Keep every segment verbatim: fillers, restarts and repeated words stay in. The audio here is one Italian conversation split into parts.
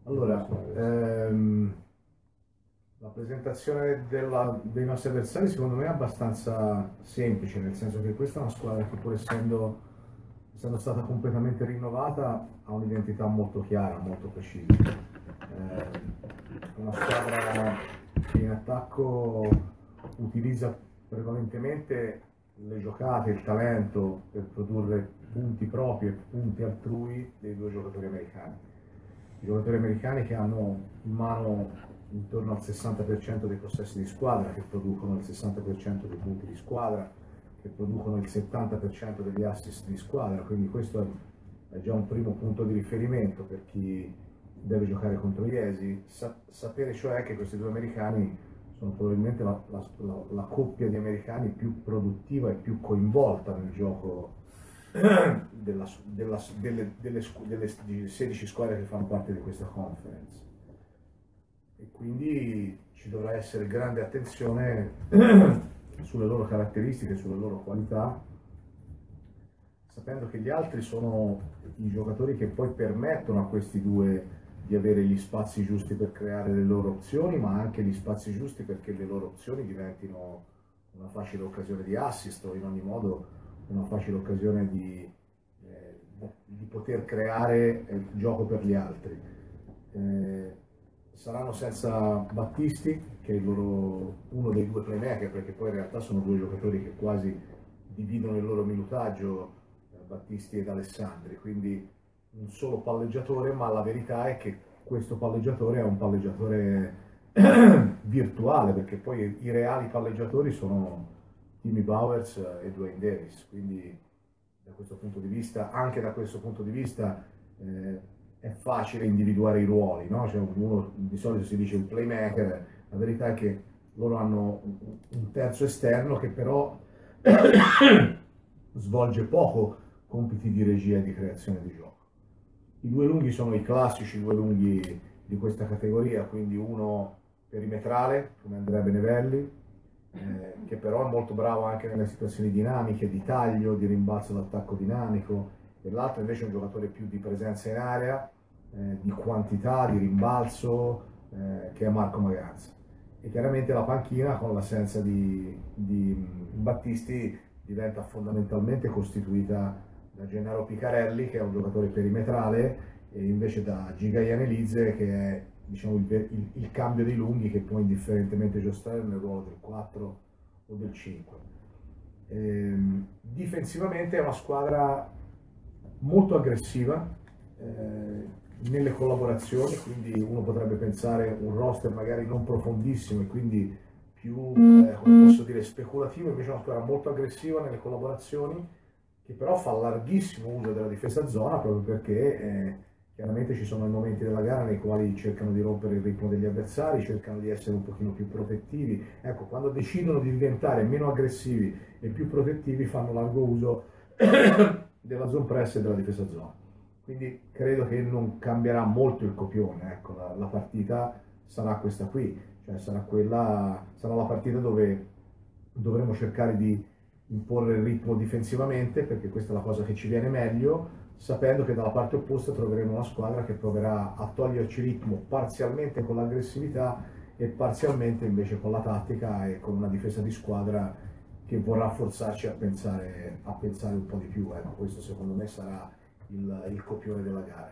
Allora, ehm, la presentazione della- dei nostri avversari secondo me è abbastanza semplice, nel senso che questa è una squadra che pur essendo, essendo stata completamente rinnovata ha un'identità molto chiara, molto precisa. Eh, è una squadra che in attacco utilizza prevalentemente le giocate, il talento per produrre punti propri e punti altrui dei due giocatori americani. I giocatori americani che hanno in mano intorno al sessanta per cento dei possessi di squadra, che producono il sessanta per cento dei punti di squadra, che producono il settanta per cento degli assist di squadra, quindi questo è già un primo punto di riferimento per chi deve giocare contro gli Esi. Sa- sapere cioè che questi due americani sono probabilmente la, la- la- la coppia di americani più produttiva e più coinvolta nel gioco della, della, delle, delle, delle sedici squadre che fanno parte di questa conference. E quindi ci dovrà essere grande attenzione sulle loro caratteristiche, sulle loro qualità, sapendo che gli altri sono i giocatori che poi permettono a questi due di avere gli spazi giusti per creare le loro opzioni, ma anche gli spazi giusti perché le loro opzioni diventino una facile occasione di assist o in ogni modo una facile occasione di, eh, di poter creare eh, gioco per gli altri. Eh, saranno senza Battisti, che è loro, uno dei due playmaker, perché poi in realtà sono due giocatori che quasi dividono il loro minutaggio, eh, Battisti ed Alessandri, quindi un solo palleggiatore, ma la verità è che questo palleggiatore è un palleggiatore virtuale, perché poi i reali palleggiatori sono Timmy Bowers e Dwayne Davis, quindi da questo punto di vista, anche da questo punto di vista, eh, è facile individuare i ruoli, no? Cioè uno di solito si dice il playmaker, la verità è che loro hanno un terzo esterno che però svolge poco compiti di regia e di creazione di gioco. I due lunghi sono i classici due lunghi di questa categoria, quindi uno perimetrale, come Andrea Benevelli, eh, che però è molto bravo anche nelle situazioni dinamiche, di taglio, di rimbalzo d'attacco dinamico, e l'altro invece è un giocatore più di presenza in area, eh, di quantità, di rimbalzo, eh, che è Marco Magazzi. E chiaramente la panchina con l'assenza di, di Battisti diventa fondamentalmente costituita da Gennaro Picarelli, che è un giocatore perimetrale, e invece da Giga Ianelidze, che è diciamo, il, il, il cambio dei lunghi che può indifferentemente giostrare nel ruolo del quattro o del cinque. Ehm, difensivamente è una squadra molto aggressiva eh, nelle collaborazioni, quindi uno potrebbe pensare un roster magari non profondissimo e quindi più, eh, come posso dire, speculativo, invece è una squadra molto aggressiva nelle collaborazioni, che però fa larghissimo uso della difesa a zona proprio perché eh, chiaramente ci sono i momenti della gara nei quali cercano di rompere il ritmo degli avversari, cercano di essere un pochino più protettivi. Ecco, quando decidono di diventare meno aggressivi e più protettivi fanno largo uso della zone press e della difesa a zona. Quindi credo che non cambierà molto il copione, ecco, la, la partita sarà questa qui, cioè sarà, quella, sarà la partita dove dovremo cercare di imporre il ritmo difensivamente, perché questa è la cosa che ci viene meglio, sapendo che dalla parte opposta troveremo una squadra che proverà a toglierci ritmo parzialmente con l'aggressività e parzialmente invece con la tattica e con una difesa di squadra che vorrà forzarci a pensare, a pensare un po' di più. Ecco, questo secondo me sarà il, il copione della gara.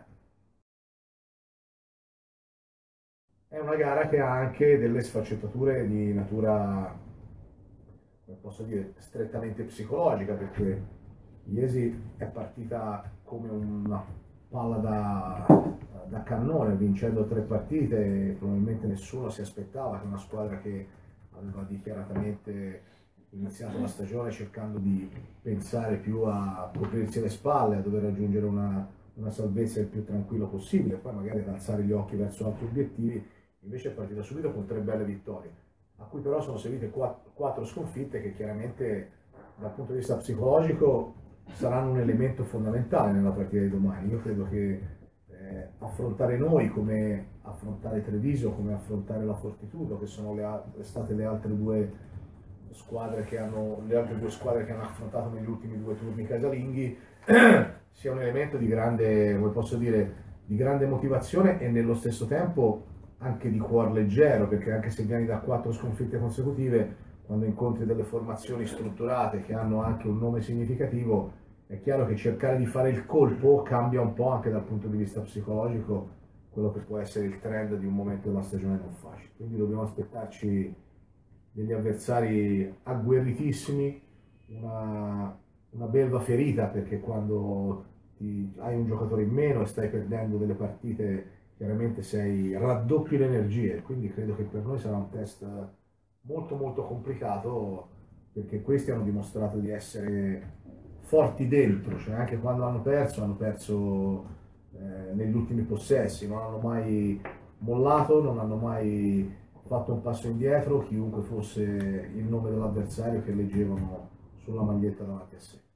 È una gara che ha anche delle sfaccettature di natura, come posso dire, strettamente psicologica, perché Iesi è partita come una palla da, da cannone, vincendo tre partite, e probabilmente nessuno si aspettava che una squadra che aveva dichiaratamente iniziato la stagione cercando di pensare più a coprirsi le spalle, a dover raggiungere una, una salvezza il più tranquillo possibile, poi magari ad alzare gli occhi verso altri obiettivi, invece è partita subito con tre belle vittorie, a cui però sono seguite quattro, quattro sconfitte che chiaramente dal punto di vista psicologico saranno un elemento fondamentale nella partita di domani. Io credo che eh, affrontare noi come affrontare Treviso, come affrontare la Fortitudo, che sono le, le state le altre due squadre che hanno le altre due squadre che hanno affrontato negli ultimi due turni casalinghi, sia un elemento di grande, come posso dire, di grande motivazione e nello stesso tempo anche di cuor leggero, perché anche se vieni da quattro sconfitte consecutive, quando incontri delle formazioni strutturate che hanno anche un nome significativo, è chiaro che cercare di fare il colpo cambia un po' anche dal punto di vista psicologico quello che può essere il trend di un momento della stagione non facile. Quindi dobbiamo aspettarci degli avversari agguerritissimi, una, una belva ferita, perché quando ti, hai un giocatore in meno e stai perdendo delle partite, chiaramente sei, raddoppi le energie, quindi credo che per noi sarà un test molto molto complicato, perché questi hanno dimostrato di essere forti dentro, cioè anche quando hanno perso, hanno perso eh, negli ultimi possessi, non hanno mai mollato, non hanno mai fatto un passo indietro, chiunque fosse il nome dell'avversario che leggevano sulla maglietta davanti a sé.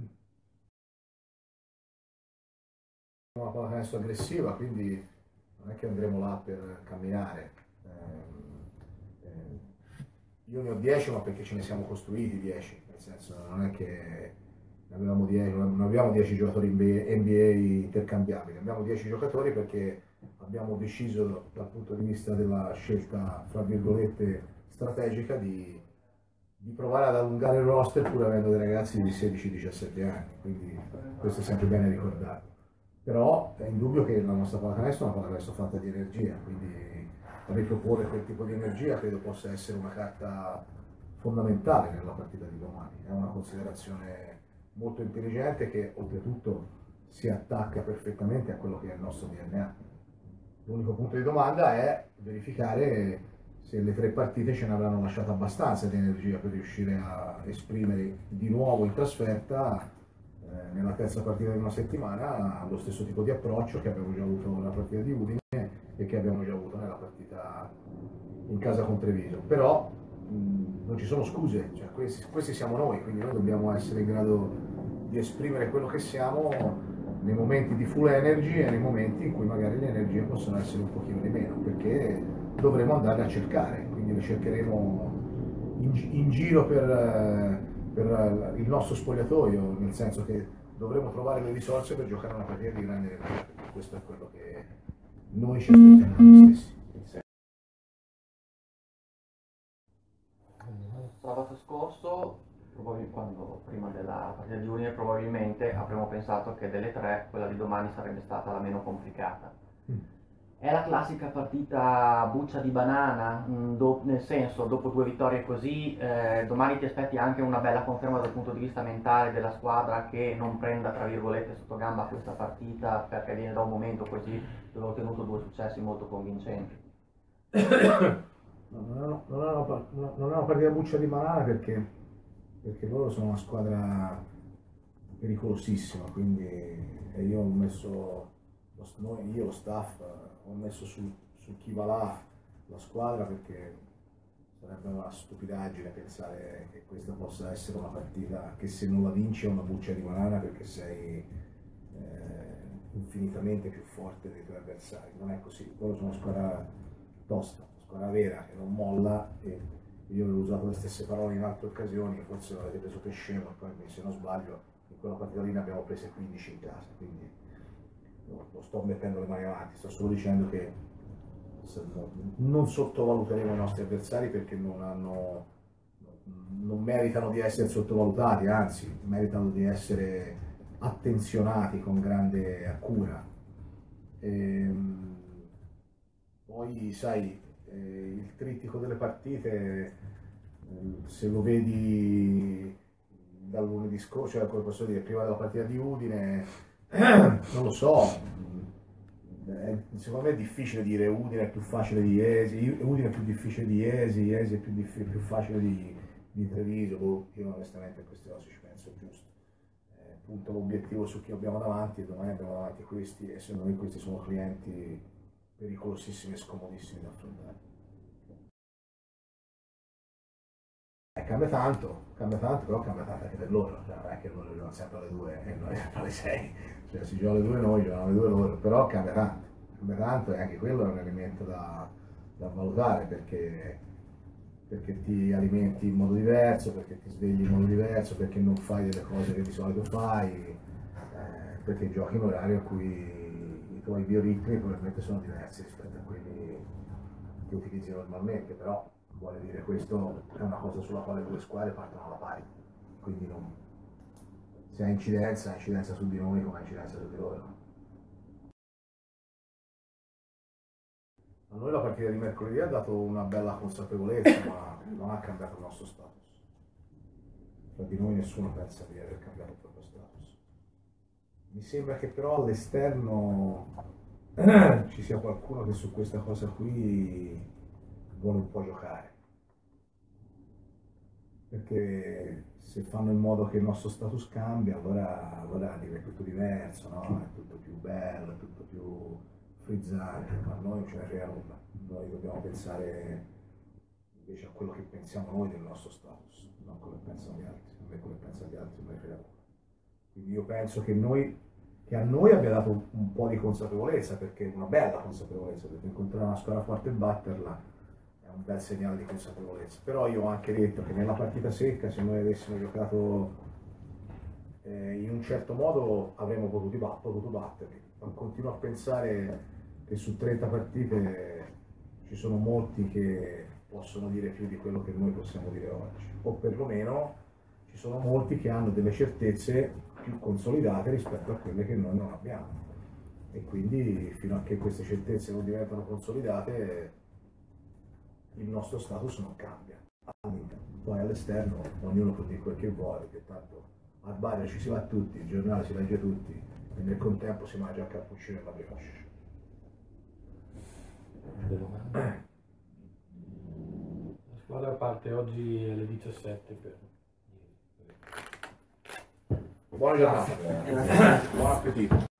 Una pallacanestro aggressiva, quindi non è che andremo là per camminare. Eh, eh, io ne ho dieci, ma perché ce ne siamo costruiti dieci, nel senso non è che ne avevamo dieci, non abbiamo dieci giocatori N B A intercambiabili, abbiamo dieci giocatori perché abbiamo deciso dal punto di vista della scelta, fra virgolette, strategica di, di provare ad allungare il roster pur avendo dei ragazzi di sedici diciassette anni, quindi questo è sempre bene ricordato. Però è indubbio che la nostra pallacanestro è una pallacanestro fatta di energia, quindi riproporre quel tipo di energia credo possa essere una carta fondamentale nella partita di domani. È una considerazione molto intelligente che oltretutto si attacca perfettamente a quello che è il nostro D N A. L'unico punto di domanda è verificare se le tre partite ce ne avranno lasciato abbastanza di energia per riuscire a esprimere di nuovo in trasferta eh, nella terza partita di una settimana lo stesso tipo di approccio che abbiamo già avuto nella partita di Udine e che abbiamo già avuto nella partita in casa con Treviso. Però mh, non ci sono scuse, cioè, questi, questi siamo noi, quindi noi dobbiamo essere in grado di esprimere quello che siamo nei momenti di full energy e nei momenti in cui magari le energie possono essere un pochino di meno, perché dovremo andarle a cercare, quindi le cercheremo in, in giro per, per il nostro spogliatoio, nel senso che dovremo trovare le risorse per giocare una partita di grande energia, perché questo è quello che noi ci aspettiamo da noi stessi. Sabato scorso, quando, prima della partita di Udine, probabilmente avremmo pensato che delle tre quella di domani sarebbe stata la meno complicata. Mm. È la classica partita buccia di banana, do, nel senso, dopo due vittorie così, eh, domani ti aspetti anche una bella conferma dal punto di vista mentale della squadra che non prenda, tra virgolette, sotto gamba questa partita perché viene da un momento così dove ho ottenuto due successi molto convincenti. No, non, è una, non, è una, non è una partita buccia di banana perché, perché loro sono una squadra pericolosissima, quindi e io ho messo, noi, io lo staff, ho messo su, su chi va là la squadra perché sarebbe una stupidaggine pensare che questa possa essere una partita che se non la vinci è una buccia di banana perché sei eh, infinitamente più forte dei tuoi avversari. Non è così, loro sono una squadra tosta, squadra vera che non molla, e io ho usato le stesse parole in altre occasioni, forse l'avete preso per scemo, e poi se non sbaglio in quella partita lì ne abbiamo prese quindici in casa, quindi non sto mettendo le mani avanti, sto solo dicendo che non sottovaluteremo i nostri avversari perché non hanno, non meritano di essere sottovalutati, anzi meritano di essere attenzionati con grande cura. E, poi sai, eh, il trittico delle partite, eh, se lo vedi dal lunedì scorso, cioè come posso dire, prima della partita di Udine, non lo so, eh, secondo me è difficile dire Udine è più facile di Iesi, Udine è più difficile di Iesi, Iesi è più, diffi- più facile di, di Treviso, boh, io onestamente a queste cose ci penso giusto. Eh, punto l'obiettivo su chi abbiamo davanti e domani abbiamo davanti questi e secondo me questi sono clienti pericolosissimi e scomodissimi da affrontare. Eh, cambia tanto, cambia tanto, però cambia tanto anche per loro, cioè, non è che loro giocano sempre alle due e noi sempre alle sei, cioè si gioca alle due noi, giocano alle due loro, però cambia tanto, cambia tanto e anche quello è un elemento da, da valutare perché, perché ti alimenti in modo diverso, perché ti svegli in modo diverso, perché non fai delle cose che di solito fai, eh, perché giochi in orario a cui tuoi bioritmi probabilmente sono diversi rispetto a quelli che utilizzi normalmente, però vuole dire questo è una cosa sulla quale le due squadre partono alla pari, quindi non, se ha incidenza, ha incidenza su di noi come ha incidenza su di loro. A noi la partita di mercoledì ha dato una bella consapevolezza, ma non ha cambiato il nostro status. Tra di noi nessuno pensa di aver cambiato il proprio status. Mi sembra che però all'esterno ci sia qualcuno che su questa cosa qui vuole un po' giocare. Perché se fanno in modo che il nostro status cambia, allora, allora diventa tutto diverso, no? È tutto più bello, è tutto più frizzante, ma a noi non ce ne frega nulla. Noi dobbiamo pensare invece a quello che pensiamo noi del nostro status, non a quello che pensano gli altri. A me quello che pensano gli altri non me ne frega nulla. Quindi io penso che, noi, che a noi abbia dato un, un po' di consapevolezza, perché una bella consapevolezza, perché incontrare una squadra forte e batterla è un bel segnale di consapevolezza. Però io ho anche detto che nella partita secca, se noi avessimo giocato eh, in un certo modo, avremmo potuto, potuto batterli. Ma continuo a pensare che su trenta partite ci sono molti che possono dire più di quello che noi possiamo dire oggi, o perlomeno ci sono molti che hanno delle certezze più consolidate rispetto a quelle che noi non abbiamo, e quindi fino a che queste certezze non diventano consolidate il nostro status non cambia. Poi all'esterno ognuno può dire quel che vuole, che tanto al bar ci si va tutti, il giornale si legge tutti e nel contempo si mangia il cappuccino e la brioche. La squadra parte oggi alle diciassette per... Buona giornata, buon appetito.